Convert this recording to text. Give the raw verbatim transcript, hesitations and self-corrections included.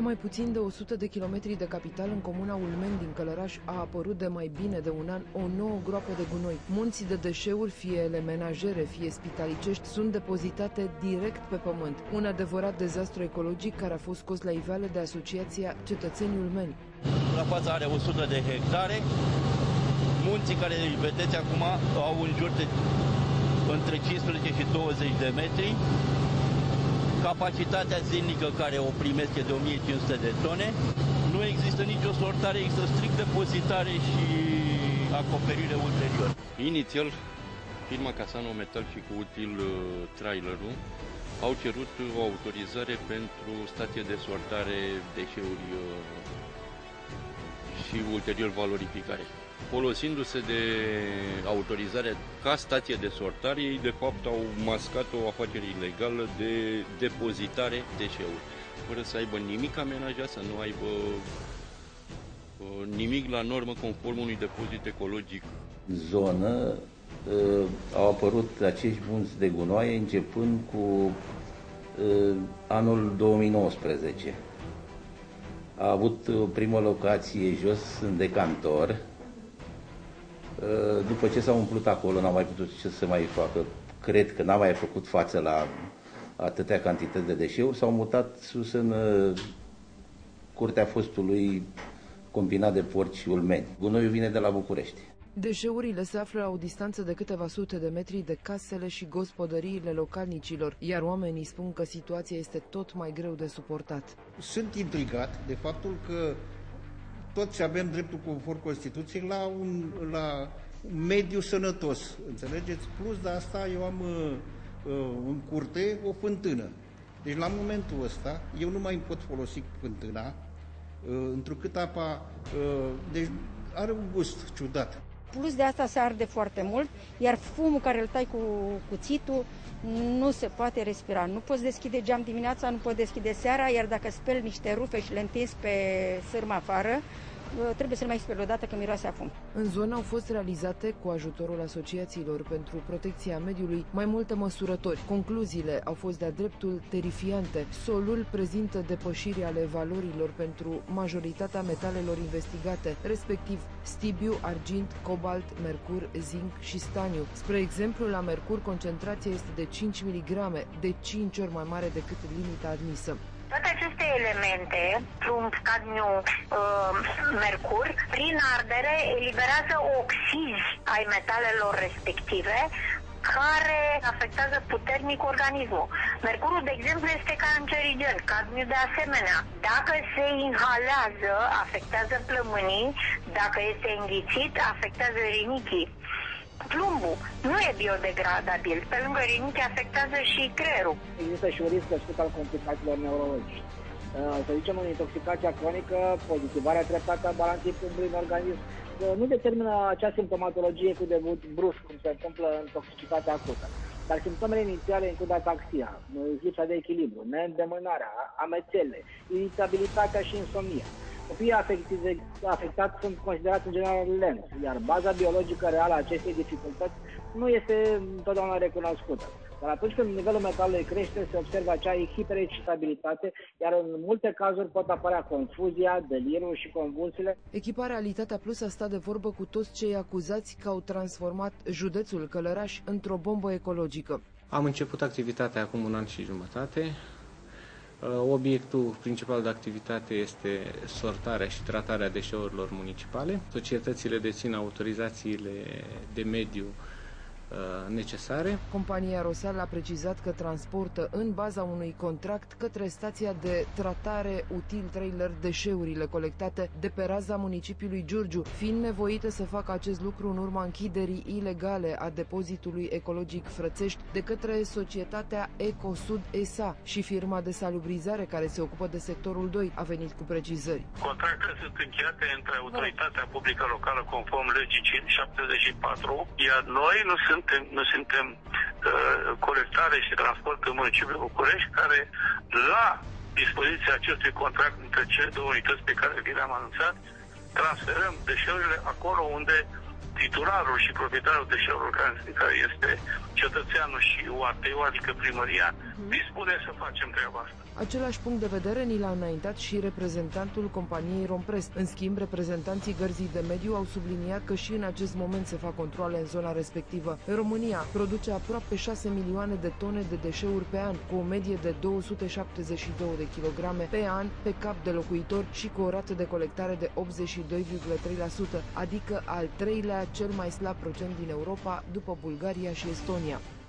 mai puțin de o sută de kilometri de capital, în comuna Ulmeni din Călăraș, a apărut de mai bine de un an o nouă groapă de gunoi. Munții de deșeuri, fie ele menajere, fie spitalicești, sunt depozitate direct pe pământ. Un adevărat dezastru ecologic care a fost scos la iveală de Asociația Cetățeni Ulmeni. Suprafața are o sută de hectare. Munții care îi vedeți acum au în jur de între cincisprezece și douăzeci de metri. Capacitatea zilnică care o primesc e de o mie cinci sute de tone. Nu există nicio sortare, există strict depozitare și acoperire ulterior. Inițial, firma Casano Metal și cu util trailerul au cerut o autorizare pentru stație de sortare deșeuri și ulterior valorificare. Folosindu-se de autorizare ca stație de sortare, ei de fapt au mascat o afacere ilegală de depozitare deșeuri, fără să aibă nimic amenajat, să nu aibă uh, nimic la normă conform unui depozit ecologic. Zonă uh, au apărut acești munți de gunoaie începând cu uh, anul două mii nouăsprezece. A avut o primă locație jos în Decantor. După ce s-a umplut acolo, n-a mai putut ce să mai facă. Cred că n-a mai făcut față la atâtea cantități de deșeuri. S-au mutat sus în curtea fostului combinat de porci Ulmeni. Gunoiul vine de la București. Deșeurile se află la o distanță de câteva sute de metri de casele și gospodăriile localnicilor, iar oamenii spun că situația este tot mai greu de suportat. Sunt intrigat de faptul că toți avem dreptul conform Constituției la un, la un mediu sănătos, înțelegeți? Plus de asta eu am uh, în curte o fântână. Deci la momentul ăsta eu nu mai pot folosi fântâna, uh, întrucât apa uh, deci are un gust ciudat. Plus de asta se arde foarte mult, iar fumul care îl tai cu cuțitul nu se poate respira. Nu poți deschide geam dimineața, nu poți deschide seara, iar dacă speli niște rufe și le întinzi pe sârmă afară, trebuie să le mai speli odată că miroase a fum. În zonă au fost realizate, cu ajutorul asociațiilor pentru protecția mediului, mai multe măsurători. Concluziile au fost de-a dreptul terifiante. Solul prezintă depășiri ale valorilor pentru majoritatea metalelor investigate, respectiv stibiu, argint, cobalt, mercur, zinc și staniu. Spre exemplu, la mercur concentrația este de cinci miligrame, de cinci ori mai mare decât limita admisă. Toate aceste elemente, plumb, cadmiu, uh, mercur, prin ardere eliberează oxizi ai metalelor respective, care afectează puternic organismul. Mercurul, de exemplu, este cancerigen, cadmiu de asemenea. Dacă se inhalează, afectează plămânii, dacă este înghițit, afectează rinichii. Plumbul nu e biodegradabil, pe lângă rinichi afectează și creierul. Există și un risc crescut al complicațiilor neurologice. Să zicem, în intoxicația cronică, pozitivarea treptată a balanței plumbului în organism nu determină acea simptomatologie cu debut brusc, cum se întâmplă în toxicitatea acută. Dar simptomele inițiale includ ataxia, lipsa de echilibru, neîndemânarea, amețele, iritabilitatea și insomnia. Copiii afectați sunt considerați în general lenți, iar baza biologică reală a acestei dificultăți nu este întotdeauna recunoscută. Dar atunci când nivelul metalului crește, se observă acea hiperexcitabilitate, iar în multe cazuri pot apărea confuzia, delirul și convulsiile. Echipa Realitatea Plus a stat de vorbă cu toți cei acuzați că au transformat județul Călăraș într-o bombă ecologică. Am început activitatea acum un an și jumătate. Obiectul principal de activitate este sortarea și tratarea deșeurilor municipale. Societățile dețin autorizațiile de mediu necesare. Compania Rosal a precizat că transportă în baza unui contract către stația de tratare util trailer deșeurile colectate de pe raza municipiului Giurgiu, fiind nevoită să facă acest lucru în urma închiderii ilegale a depozitului ecologic Frățești de către societatea Ecosud S A și firma de salubrizare care se ocupă de sectorul doi a venit cu precizări. Contractele sunt încheiate între autoritatea publică locală conform legii șaptezeci și patru, iar noi nu suntem Nu suntem uh, colectare și transport în municipiul București, care la dispoziția acestui contract între cele două unități pe care vi le-am anunțat, transferăm deșeurile acolo unde titularul și proprietarul deșeurilor, care este cetățeanul și U A T-ul, adică primăria, dispune să facem treaba asta. Același punct de vedere ni l-a înaintat și reprezentantul companiei Romprest. În schimb, reprezentanții Gărzii de Mediu au subliniat că și în acest moment se fac controale în zona respectivă. România produce aproape șase milioane de tone de deșeuri pe an, cu o medie de două sute șaptezeci și două de kilograme pe an pe cap de locuitor și cu o rată de colectare de optzeci și doi virgulă trei la sută, adică al treilea cel mai slab procent din Europa, după Bulgaria și Estonia.